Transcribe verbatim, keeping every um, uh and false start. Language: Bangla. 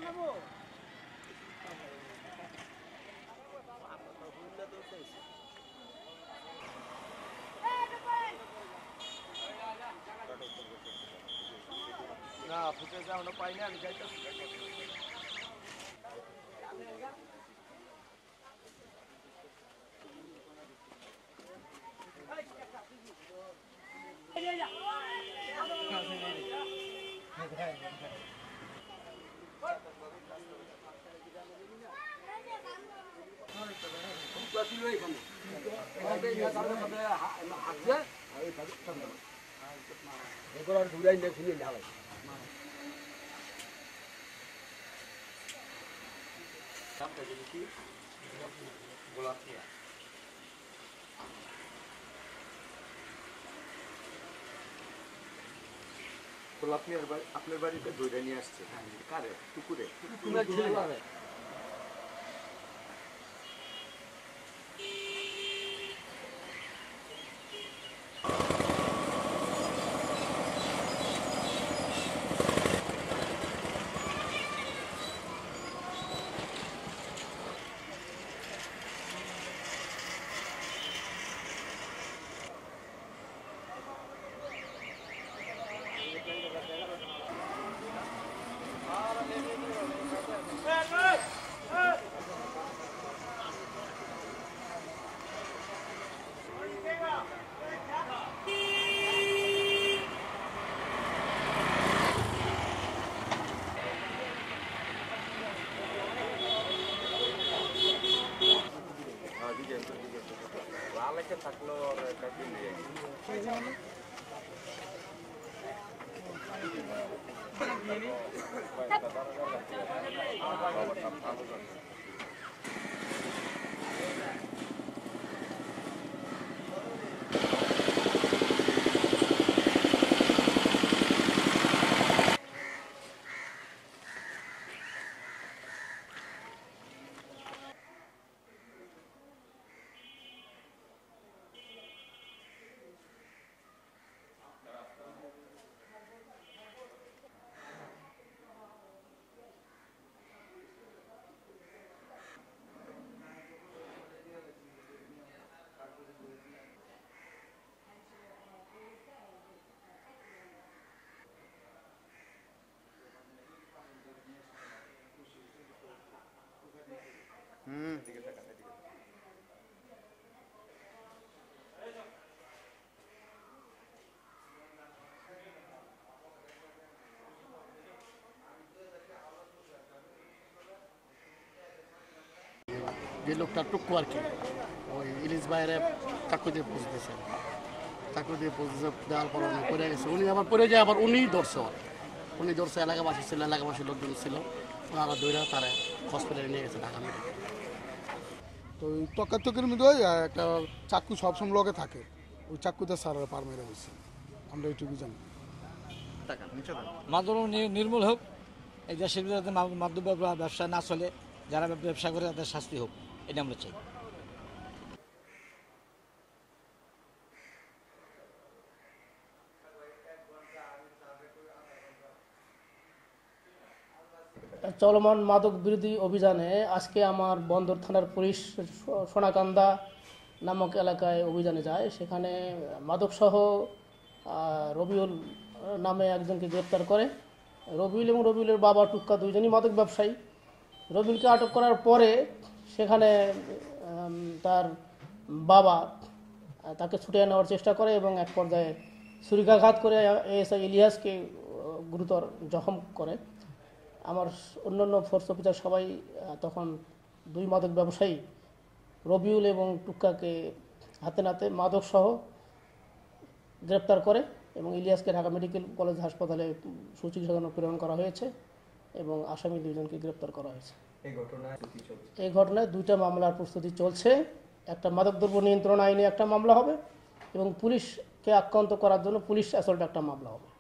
না ফুটে যাও না পাই না আমি যাইতেছি আপনি আপনার বাড়িতে ধরে নিয়ে আসছে কারে পুকুরে থাকলো হুম দিকে তাকান এদিকে যে লোকটা টুকু আর কি ওই ইলিশ বাইরে চাকু দিয়ে পৌঁছতেছে চাকু দিয়ে পৌঁছতে দেওয়ার পর উনি পড়ে গেছে উনি আবার পড়ে যায় আবার উনিই ধরছে উনি ধরছে এলাকাবাসী ছিল এলাকাবাসীর লোকজন ছিল ওনারা দৌড়া তারা হসপিটালে নিয়ে গেছে ঢাকা মেডিকেল। তো ওই তকাতকের মধ্যে একটা চাকু সবসময় লগে থাকে ওই চাকুতে সারা পার মেরে বসছে আমরা এইটুকু জানি। মাদক নির্মূল হোক, এই দেশের বিরুদ্ধে মাদক ব্যবসা না চলে, যারা ব্যবসা করে তাদের শাস্তি হোক, এটা আমরা চাই। চলমান মাদক বিরোধী অভিযানে আজকে আমার বন্দর থানার পুলিশ সোনাকান্দা নামক এলাকায় অভিযানে যায়। সেখানে মাদকসহ রবিউল নামে একজনকে গ্রেপ্তার করে। রবিউল এবং রবিউলের বাবা টুক্কা দুইজনই মাদক ব্যবসায়ী। রবিউলকে আটক করার পরে সেখানে তার বাবা তাকে ছুটিয়ে নেওয়ার চেষ্টা করে এবং এক পর্যায়ে ছুরিকাঘাত করে এএসআই ইলিয়াসকে গুরুতর জখম করে। আমার অন্যান্য ফোর্স অফিসার সবাই তখন দুই মাদক ব্যবসায়ী রবিউল এবং টুক্কাকে হাতে নাতে মাদকসহ গ্রেপ্তার করে এবং ইলিয়াসকে ঢাকা মেডিকেল কলেজ হাসপাতালে সুচিকিৎসার জন্য প্রেরণ করা হয়েছে এবং আসামি দুইজনকে গ্রেপ্তার করা হয়েছে। এই ঘটনায় দুইটা মামলার প্রস্তুতি চলছে। একটা মাদকদ্রব্য নিয়ন্ত্রণ আইনে একটা মামলা হবে এবং পুলিশকে আক্রান্ত করার জন্য পুলিশ অ্যাসল্ট একটা মামলা হবে।